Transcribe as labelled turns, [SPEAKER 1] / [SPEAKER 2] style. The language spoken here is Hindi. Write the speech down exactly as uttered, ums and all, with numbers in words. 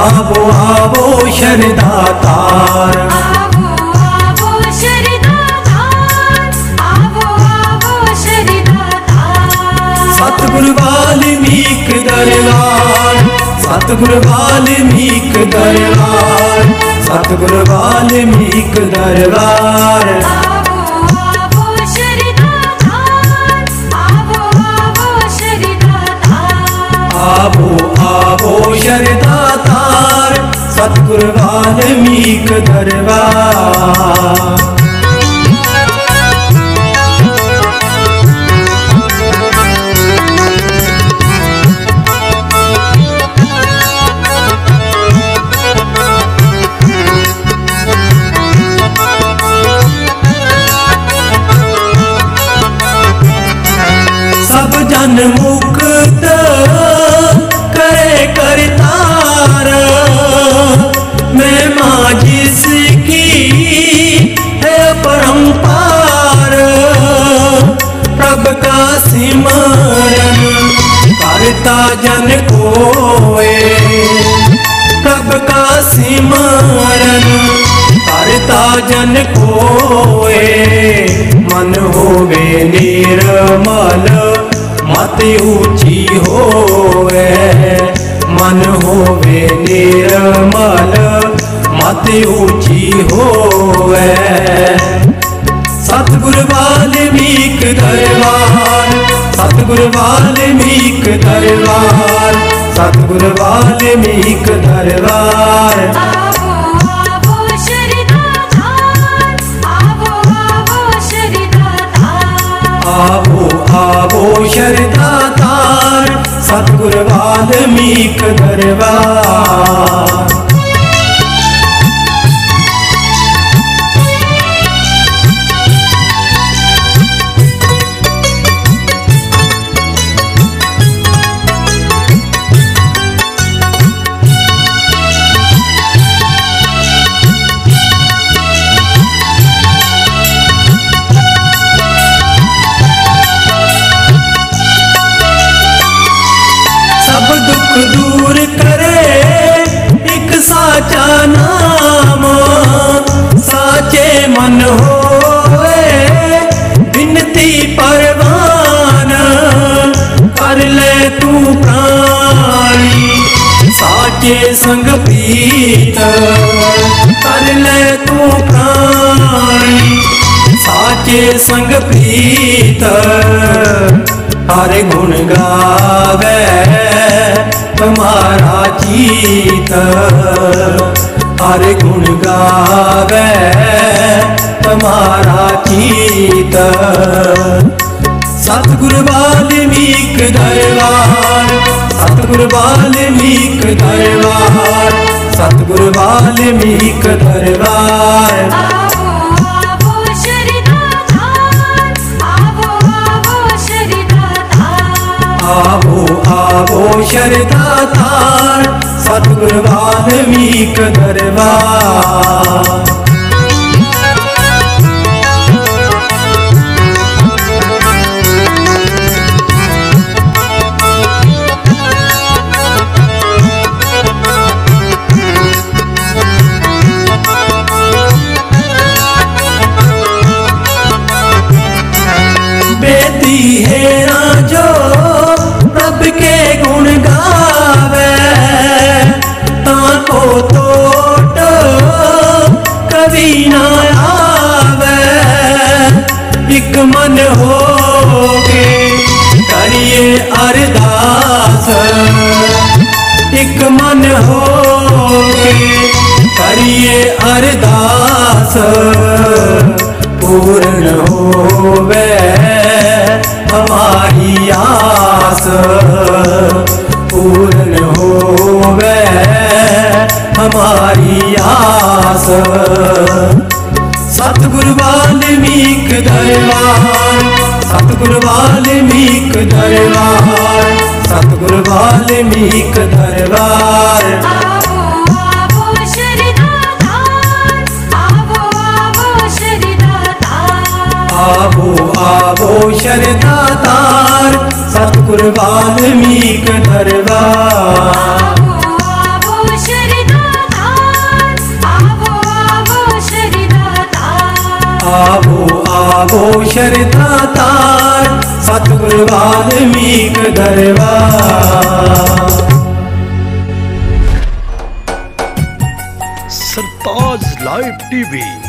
[SPEAKER 1] आवो आवो शरदातार,
[SPEAKER 2] आवो आवो शरदातार, आवो आवो शरदातार।
[SPEAKER 1] सतगुरु वाल्मीक दरबार, सतगुरु वाल्मीक दरबार, सतगुरु वाल्मीक दरबार।
[SPEAKER 2] आवो आवो शरदातार, आवो आवो शरदातार।
[SPEAKER 1] आवो आवो शरदातार, सतगुरु वाल्मीक दरबार। सब जन मुक्त करे करतार, मैं माँ जिसकी है परंपार। प्रभु का सिमरन करता जन कोय, प्रभु का सिमरन करता जन कोय। मन होवे निर्मल मति ऊंची होवे, मन होवे निर्मल मति ऊंची होवे। सतगुरु वाल्मीक दरबार, सतगुरु वाल्मीक दरबार, सतगुरु वाल्मीक दरबार।
[SPEAKER 2] आवो आवो शरदातार, आवो आवो शरदातार।
[SPEAKER 1] आवो आवो शरदातार, सतगुरु वाल्मीक दरबार। दुख दूर करे एक साचा नाम, साचे मन होए बिनती परवान। कर ले तू प्राणी साचे संग प्रीत, कर ले तू प्राणी साचे संग प्रीत। हर गुण गावे तुम्हारा चीत, हर गुण गावे तुम्हारा चीत। सतगुरु वाल्मीक दरबार, सतगुरु वाल्मीक दरबार, सतगुरु वाल्मीक दरबार।
[SPEAKER 2] आवो आवो शरदातार, आवो आवो शरदातार।
[SPEAKER 1] आवो आवो शरदातार, सतगुरु वाल्मीक दरबार। बेटी है ना जो प्रभु के गुण गावे, ताको तोट कभी ना आवे। एक मन होके करिए अरदास, एक मन होके करिए अरदास। पूर्ण होवे हमारी आस, पूर्ण होवे हमारी आस। सतगुरु वाल्मीक दरबार, सतगुरु वाल्मीक दरबार, सतगुरु वाल्मीक दरबार।
[SPEAKER 2] आवो आवो शरदातार, आवो आवो शरदातार।
[SPEAKER 1] आवो आवो शरदातार, सतगुरु वाल्मीक दरबार।
[SPEAKER 2] आवो आवो शरदातार,
[SPEAKER 1] आवो शरधा तार सतगुरु वाल्मीक दरबार।
[SPEAKER 3] Sartaj live TV.